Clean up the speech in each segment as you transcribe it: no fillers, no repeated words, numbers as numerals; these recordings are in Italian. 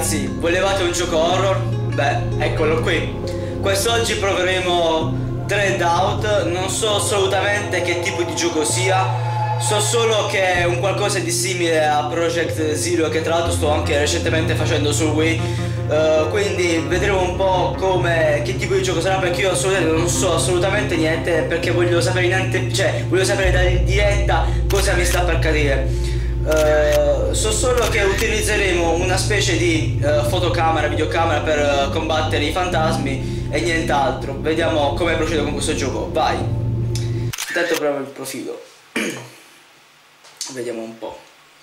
ragazzi, volevate un gioco horror? Beh, eccolo qui. Quest'oggi proveremo Dread Out. Non so assolutamente che tipo di gioco sia, so solo che è un qualcosa di simile a Project Zero, che tra l'altro sto anche recentemente facendo su Wii. Quindi vedremo un po' che tipo di gioco sarà, perché io assolutamente non so assolutamente niente, perché voglio sapere voglio sapere da diretta cosa mi sta per cadere. So solo che utilizzeremo una specie di fotocamera, videocamera per combattere i fantasmi e nient'altro. Vediamo come procedo con questo gioco. Vai. Intanto proviamo il profilo. Vediamo un po'.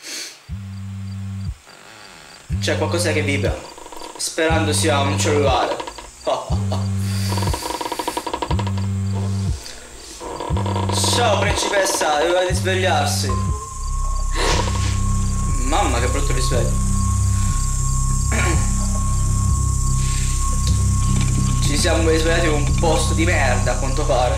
C'è qualcosa che vibra, sperando sia un cellulare. Ciao principessa, doveva risvegliarsi. Mamma che brutto risveglio. Ci siamo risvegliati in un posto di merda a quanto pare.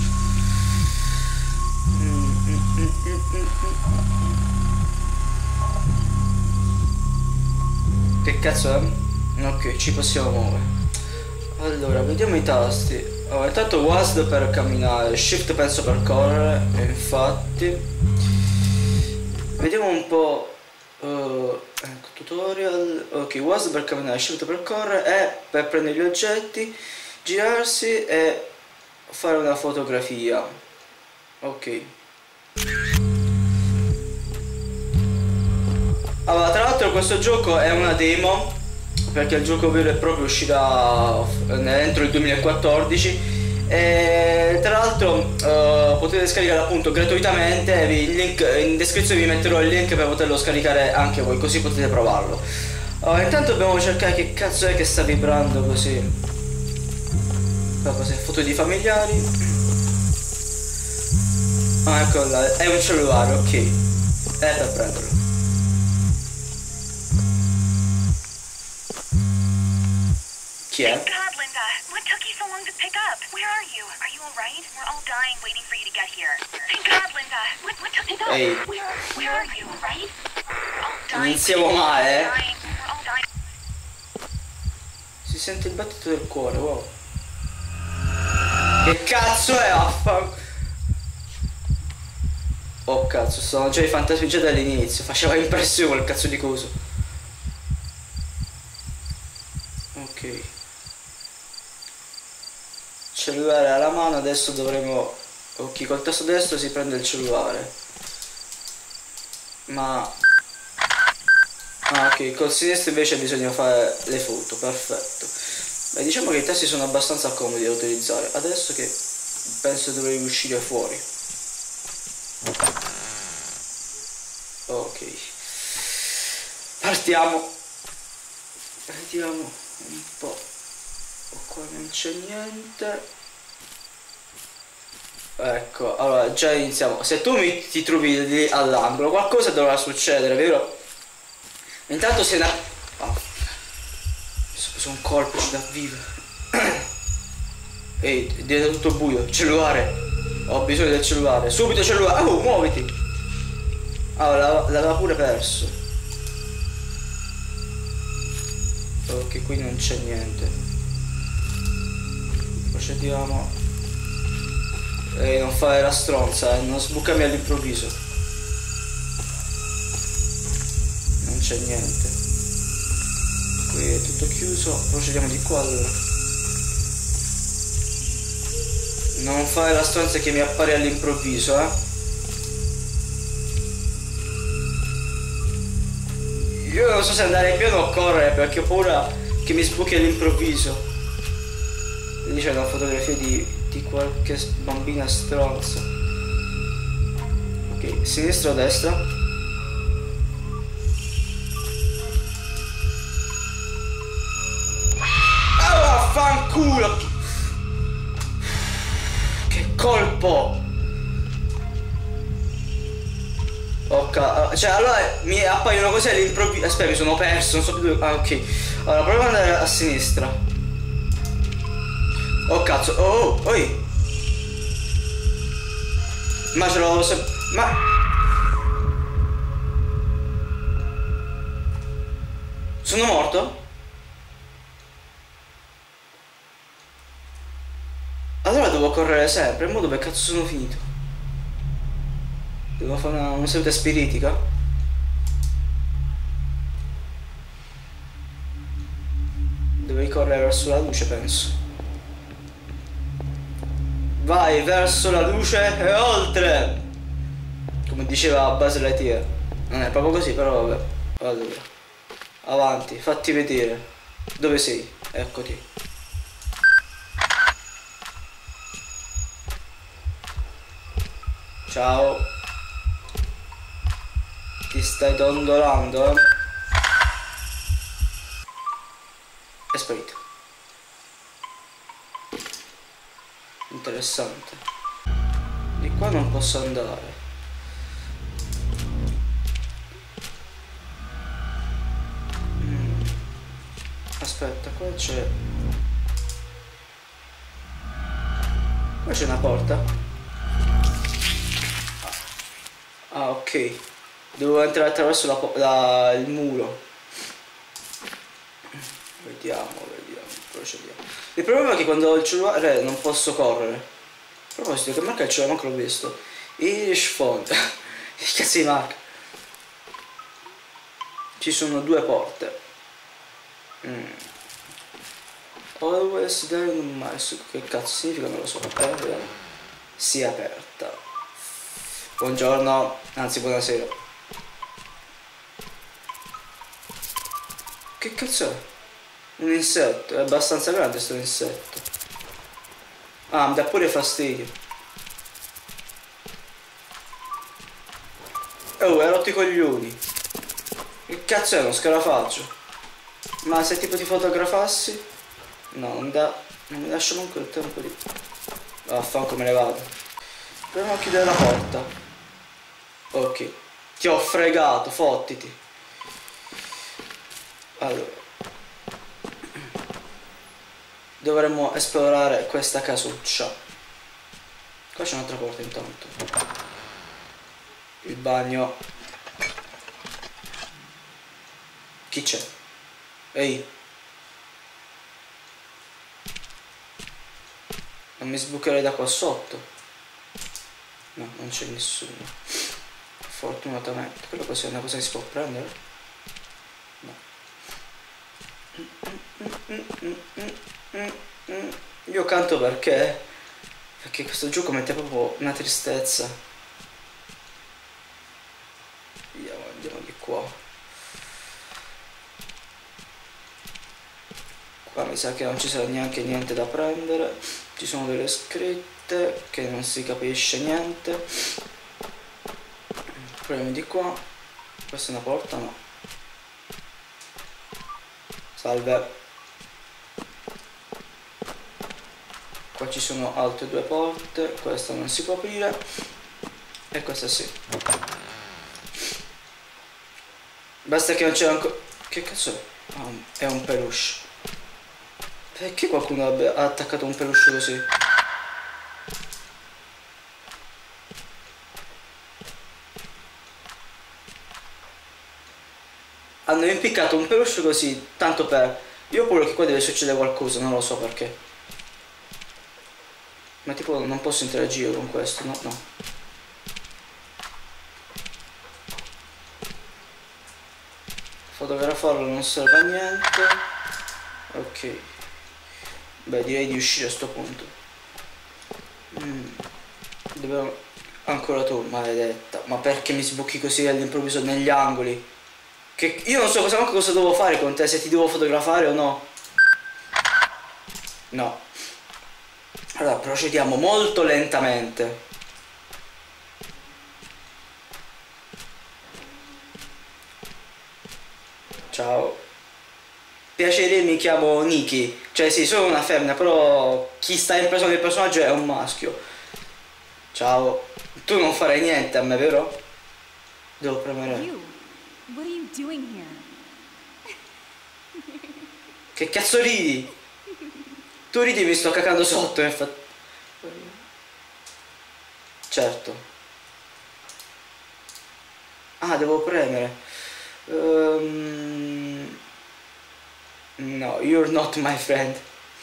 Che cazzo è? Ok, ci possiamo muovere. Allora, vediamo i tasti. Allora, intanto WASD per camminare, Shift penso per correre, infatti. Vediamo un po'. Ecco, tutorial. Ok, WASD per camminare, Shift per correre, E per prendere gli oggetti, girarsi e fare una fotografia. Ok. Allora, tra l'altro questo gioco è una demo, perché il gioco vero e proprio uscirà entro il 2014. E tra l'altro potete scaricare appunto gratuitamente. Il link in descrizione, vi metterò il link per poterlo scaricare anche voi, così potete provarlo. Intanto dobbiamo cercare che cazzo è che sta vibrando così. Cos'è? Foto di familiari. Ah, ecco là, è un cellulare, ok. È per prenderlo. Chi è? God, Linda, what took you so long to pick up? Where are you? Are you all right? We're all dying waiting for you to get here. Thank God, Linda. What took you? Ehi. Where are you? Right? We're all dying. Iniziamo male, We're all dying. Si sente il battito del cuore, wow. Che cazzo è? Oh cazzo, sono già i fantasmi già dall'inizio. Faceva impressione quel cazzo di coso. Ok. Cellulare alla mano, adesso dovremo. Ok, col tasto destro si prende il cellulare. Ma. Ah, ok, col sinistro invece bisogna fare le foto, perfetto. Beh, diciamo che i tasti sono abbastanza comodi da utilizzare. Adesso che penso dovrei uscire fuori. Ok. Partiamo. Vediamo un po'. Qua non c'è niente. Ecco, allora già iniziamo. Se tu ti trovi lì all'angolo, qualcosa dovrà succedere, vero? Intanto se ne... Oh. Mi sono preso un colpo, ci da vivere. Ehi, è diventato tutto buio. Cellulare. Ho bisogno del cellulare. Subito cellulare. Oh, muoviti. Allora, l'aveva pure perso. Ok, qui non c'è niente. Procediamo. Ehi, non fare la stronza, non sbucami all'improvviso. Non c'è niente. Qui è tutto chiuso. Procediamo di qua allora. Non fare la stronza che mi appare all'improvviso, Io non so se andare piano o correre, perché ho paura che mi sbuchi all'improvviso. Lì c'è una fotografia di qualche bambina stronza. Ok, sinistra o destra? Ah, vaffanculo! Che colpo! Ok, cioè allora mi appaiono così all'improvviso. Aspetta, mi sono perso, non so più dove. Ah, ok. Allora proviamo ad andare a sinistra. Oh cazzo, oh, oi. Ma ce l'ho sempre. Ma Sono morto? Allora devo correre sempre, ma dove cazzo sono finito? Devo fare una seduta spiritica? Devo correre verso la luce, penso. Vai verso la luce e oltre! Come diceva Buzz Lightyear. Non è proprio così, però vabbè. Allora, avanti, fatti vedere. Dove sei? Eccoti. Ciao. Ti stai dondolando? È sparito. Interessante. Di qua non posso andare. Aspetta, qua c'è... Qua c'è una porta. Ah, ok. Devo entrare attraverso il muro. Vediamo, procediamo. Il problema è che quando ho il cellulare non posso correre. A proposito, che marca il cellulare? Manco l'ho visto. Irish Phone. Che cazzo di marca? Ci sono due porte. Always there in my... Che cazzo significa? Non lo so. Si è aperta. Buongiorno, anzi buonasera. Che cazzo è? Un insetto, è abbastanza grande sto insetto. Ah, mi dà pure fastidio. Oh, hai rotto i coglioni. Che cazzo è uno scarafaggio? Ma se tipo ti fotografassi? No, non mi lascio manco il tempo di... Vaffanculo, me ne vado. Proviamo a chiudere la porta. Ok. Ti ho fregato, fottiti. Allora. Dovremmo esplorare questa casuccia. Qua c'è un'altra porta intanto. Il bagno. Chi c'è? Ehi. Non mi sbucherei da qua sotto. No, non c'è nessuno. Fortunatamente. Quello così è una cosa che si può prendere? No. Io canto perché? Perché questo gioco mette proprio una tristezza. Andiamo di qua. Qua mi sa che non ci sarà neanche niente da prendere. Ci sono delle scritte che non si capisce niente. Proviamo di qua. Questa è una porta? No. Salve. Qua ci sono altre due porte. Questa non si può aprire. E questa sì. Basta che non c'è ancora... Che cazzo è? Ah, è un peluche. Perché qualcuno ha attaccato un peluche così? Hanno impiccato un peluche così, tanto per... Io ho paura che qua deve succedere qualcosa, non lo so perché. Ma tipo non posso interagire con questo, no, no. Fotografarlo non serve a niente. Ok. Beh, direi di uscire a sto punto. Dobbiamo... Ancora tu, maledetta. Ma perché mi sbocchi così all'improvviso negli angoli? Che io non so cosa devo fare con te, se ti devo fotografare o no. No. Allora procediamo molto lentamente. Ciao. Piacere, mi chiamo Nikki. Cioè sì, sono una femmina, però chi sta impreso nel personaggio è un maschio. Ciao. Tu non farai niente a me, vero? Devo premere. What are you doing here? Che cazzo ridi? Tu ridi, mi sto cacando sotto, infatti. Certo. Ah, devo premere. No, you're not my friend.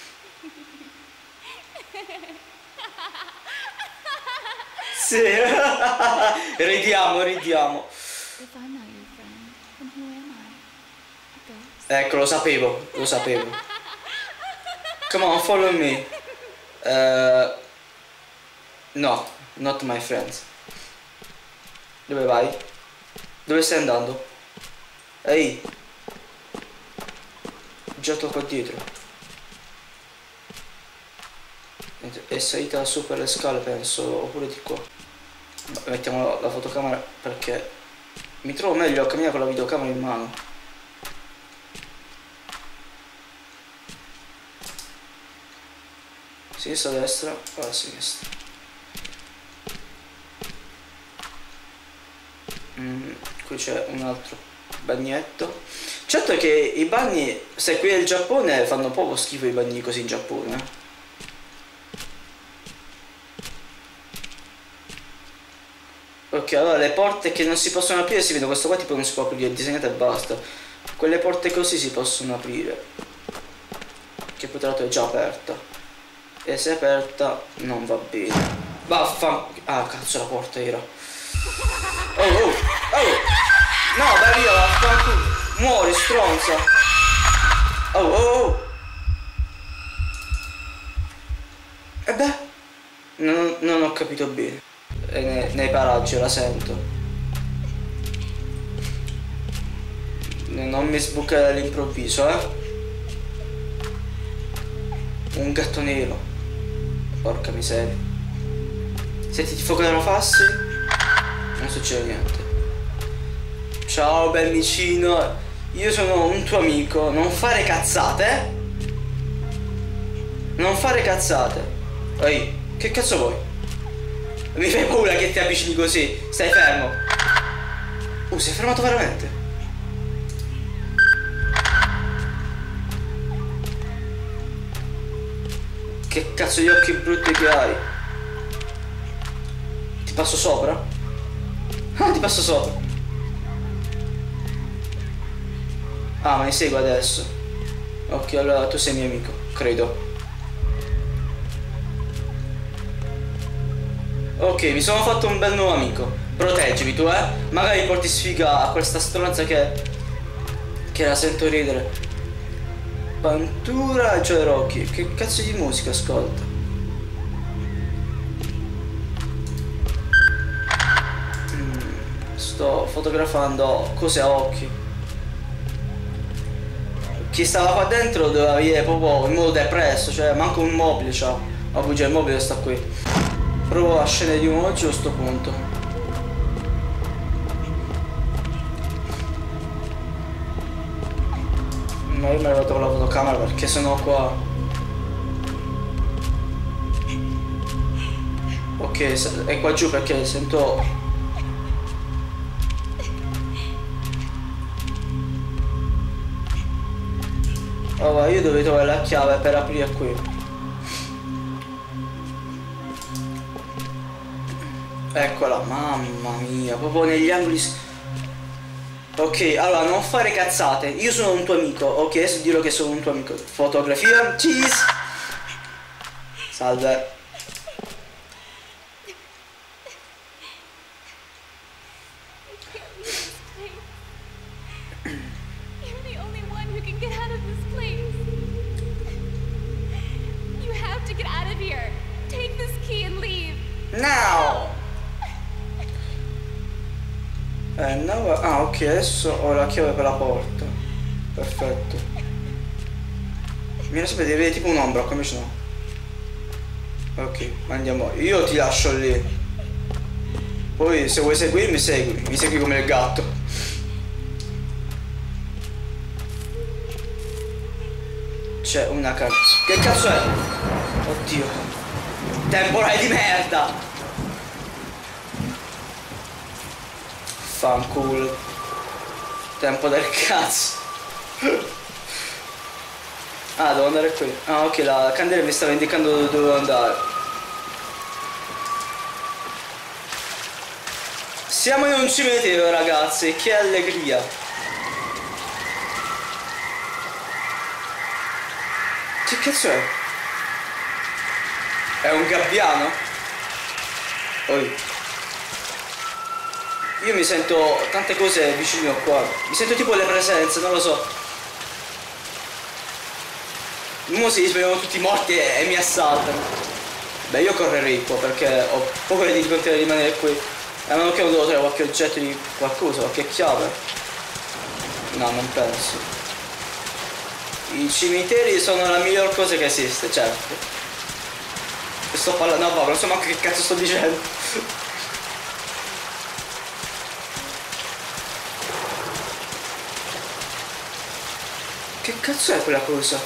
Sì. Ridiamo, ridiamo. If I'm not your friend, then who am I? A ghost? Ecco, lo sapevo, lo sapevo. Come on, follow me. No, not my friend. Dove vai? Dove stai andando? Ehi. Giotto qua dietro. È salita su per le scale, penso, oppure di qua. Mettiamo la fotocamera perché mi trovo meglio a camminare con la videocamera in mano. Sinistra, destra, a sinistra. Qui c'è un altro bagnetto. Certo che i bagni, se qui è il Giappone, fanno proprio schifo i bagni così in Giappone. Ok, allora le porte che non si possono aprire si vede, questo qua tipo non si può aprire, è disegnato e basta. Quelle porte così si possono aprire. Che poi tra l'altro è già aperta. E se è aperta non va bene. Ah cazzo, la porta era. Oh oh oh. No, vai via, vaffanculo. Muori, stronza. Oh oh oh. E beh, non ho capito bene. Nei paraggi la sento. Non mi sbucare all'improvviso, Un gatto nero. Porca miseria. Se ti fotografassi non succede niente. Ciao bellicino, io sono un tuo amico. Non fare cazzate. Non fare cazzate. Ehi, che cazzo vuoi? Mi fai paura che ti avvicini così. Stai fermo. Si è fermato veramente. Che cazzo di occhi brutti che hai? Ti passo sopra? Ah, ti passo sopra. Ah, ma mi segui adesso. Ok, allora tu sei mio amico, credo. Ok, mi sono fatto un bel nuovo amico. Proteggimi tu, Magari porti sfiga a questa stronza che la sento ridere. Pantura e Joe Rocky. Che cazzo di musica ascolta? Sto fotografando cose a occhi. Chi stava qua dentro doveva venire proprio in modo depresso, cioè manco un mobile c'ha. Ma bugia, il mobile sta qui. Provo a scendere di nuovo giù a sto punto. Ma io mi arrivato con la fotocamera perché sennò qua. Ok, è qua giù perché sento. Allora io dovevo trovare la chiave per aprire qui. Eccola, mamma mia, proprio negli angoli. Ok, allora non fare cazzate. Io sono un tuo amico. Ok, adesso dirò che sono un tuo amico. Fotografia, cheese. Salve. You're the only one who can get out of this place. You have to get out of here. Take this key and leave. Now. No. Ah, ok, adesso ho la chiave per la porta. Perfetto. Mi era sempre di vedere tipo un'ombra, come invece no. Ok, andiamo. Io ti lascio lì. Poi se vuoi seguirmi, seguimi. Mi segui come il gatto. C'è una carta. Che cazzo è? Oddio. Temporale di merda. Fanculo. Tempo del cazzo. Ah, devo andare qui. Ah, ok, la candela mi stava indicando dove dovevo andare. Siamo in un cimitero, ragazzi, che allegria. Che cazzo è? È un gabbiano? Oi. Io mi sento tante cose vicino qua. Mi sento tipo le presenze, non lo so. Mo si svegliano tutti morti e mi assaltano. Beh, io correrei qua perché ho paura di continuare a rimanere qui. A meno che non devo trovare qualche oggetto di qualcosa, qualche chiave. No, non penso. I cimiteri sono la miglior cosa che esiste, certo. Sto parlando, no, non so manco che cazzo sto dicendo. Che cazzo è quella cosa?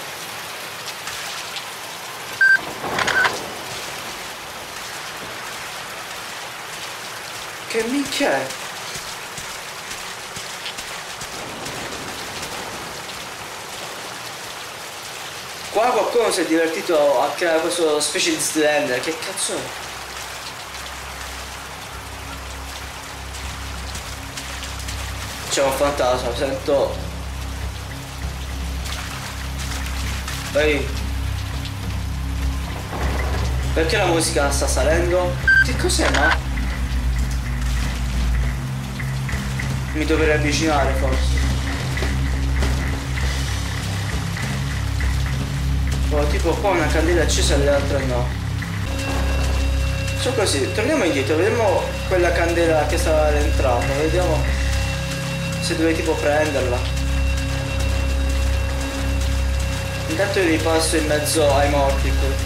Che minchia è? Qua qualcuno si è divertito a creare questo specie di slender, che cazzo è? C'è un fantasma, sento. Ehi. Perché la musica sta salendo? Che cos'è, ma? Mi dovrei avvicinare forse. Oh, tipo qua una candela accesa e le altre no. So così, torniamo indietro, vediamo quella candela che stava all'entrata, vediamo se dovevi tipo prenderla. Intanto io ripasso in mezzo ai morti qui.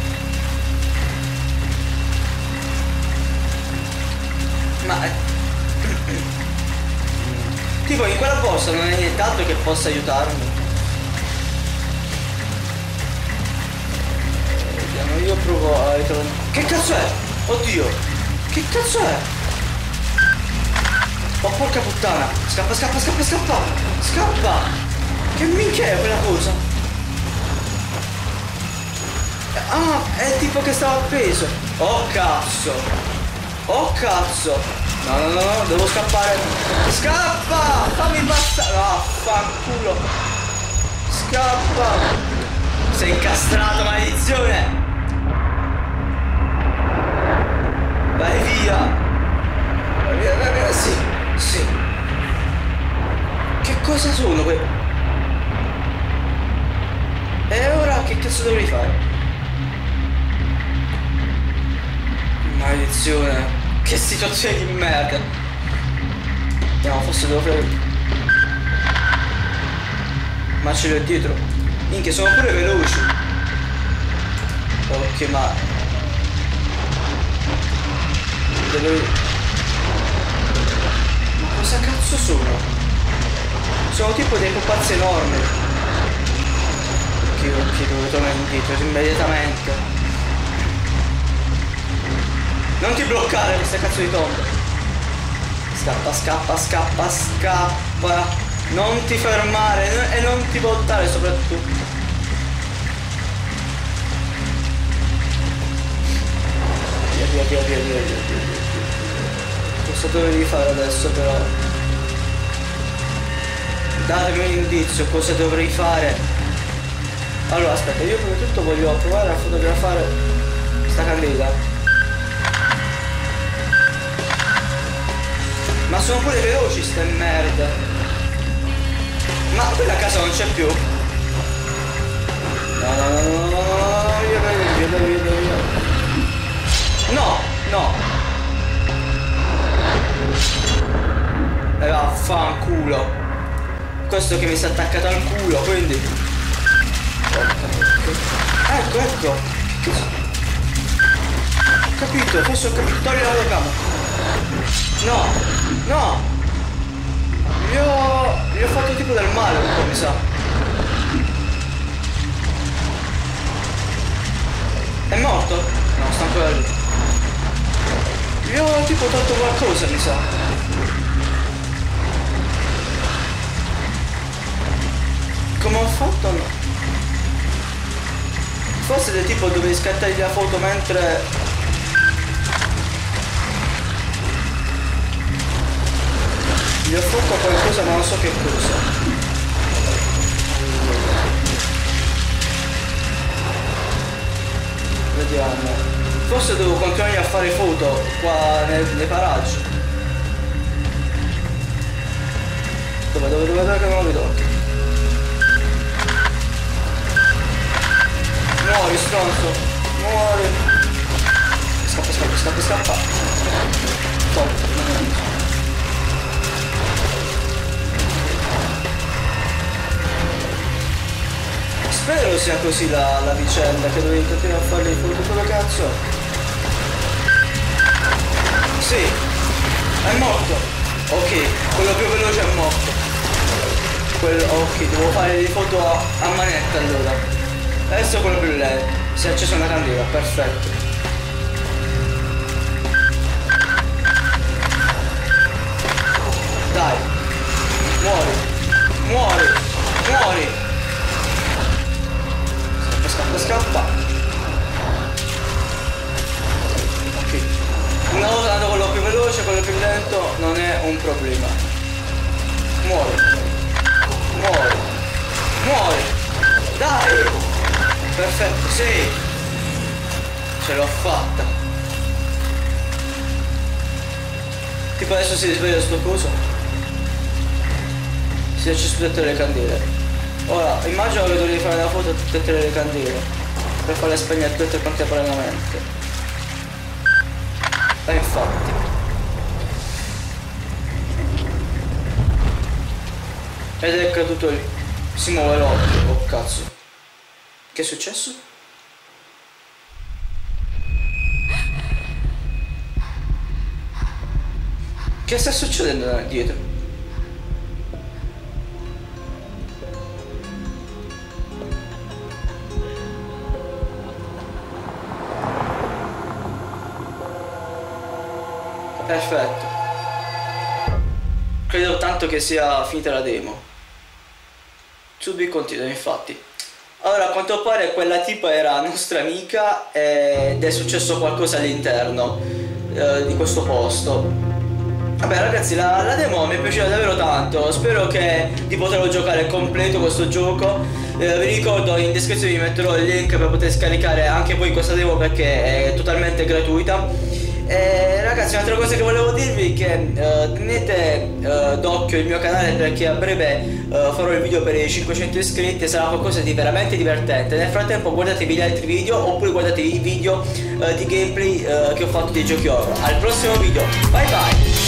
Ma tipo in quella borsa non è nient'altro che possa aiutarmi. Vediamo, io provo a ritrovare. Che cazzo è? Oddio! Che cazzo è? Oh porca puttana! Scappa, scappa, scappa, scappa! Scappa! Che minchia è quella cosa? Ah, è tipo che stava appeso! Oh cazzo! Oh cazzo! No, no, no, no, devo scappare! Scappa! Fammi passare! Ah, fanculo! Scappa! Sei incastrato, maledizione! Vai via! Vai via, vai via, sì, sì! Che cosa sono quei? E ora che cazzo dovrei fare? Maledizione! Che situazione di merda! No, forse devo fare. Ma ce l'ho dietro. Minchia, sono pure veloci. Ok, ma cosa cazzo sono? Sono tipo dei pupazzi enormi. Ok, devo tornare indietro immediatamente. Non ti bloccare questa cazzo di tomba. Scappa, scappa, scappa, scappa. Non ti fermare e non ti voltare soprattutto. Via, via, via, via, via. Cosa dovevi fare adesso però? Datemi un indizio, cosa dovrei fare? Allora aspetta, io prima di tutto voglio provare a fotografare questa candela. Ma sono pure veloci ste merda. Ma quella casa non c'è più. No, no, no, no, no, no, via, via, via, via, via. No, no. E vaffanculo. Questo che mi si è attaccato al culo, quindi. Ecco, ecco. Ho capito, forse ho capito. Togli la webcam. No, no. Gli ho fatto tipo del male un po', mi sa. È morto? No, sta ancora lì. Gli ho tipo tolto qualcosa, mi sa. Come ho fatto? No. Forse del tipo dovevi scattargli la foto mentre. Gli ho fatto qualcosa ma non so che cosa. vediamo. Forse devo continuare a fare foto qua nei paraggi. Dove che non lo vedo? Muori stronzo, muori. Scappa. Top. Spero sia così la vicenda, che dovevi continuare a fare le foto. Dove cazzo? Sì, è morto. Ok, quello più veloce è morto. Ok, devo fare le foto a manetta allora. Adesso quello più lento. Si è accesa una candela, perfetto. Dai, muori. Scappa. Ok. Una volta andato quello più veloce, quello più lento non è un problema. Muori. Dai! Perfetto, sì! Ce l'ho fatta. Tipo adesso si risveglia sto coso. Si è acceso tutte le candele. Ora, immagino che dovrei fare una foto a tutte le candele per farle spegnere tutte contemporaneamente. E infatti. Ed è caduto lì. Si muove l'occhio. Oh cazzo. Che è successo? Che sta succedendo dietro? Perfetto. Credo tanto che sia finita la demo. To be continued, infatti. Allora, a quanto pare quella tipa era nostra amica ed è successo qualcosa all'interno di questo posto. Vabbè ragazzi, la demo mi è piaciuta davvero tanto. Spero di poterlo giocare completo questo gioco. Vi ricordo, in descrizione vi metterò il link per poter scaricare anche voi questa demo perché è totalmente gratuita. Ragazzi, un'altra cosa che volevo dirvi è che tenete d'occhio il mio canale perché a breve farò il video per i 500 iscritti e sarà qualcosa di veramente divertente. Nel frattempo guardatevi gli altri video oppure guardatevi i video di gameplay che ho fatto dei giochi horror. Al prossimo video, bye bye!